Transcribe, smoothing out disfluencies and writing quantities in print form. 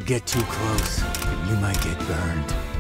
Get too close, and you might get burned.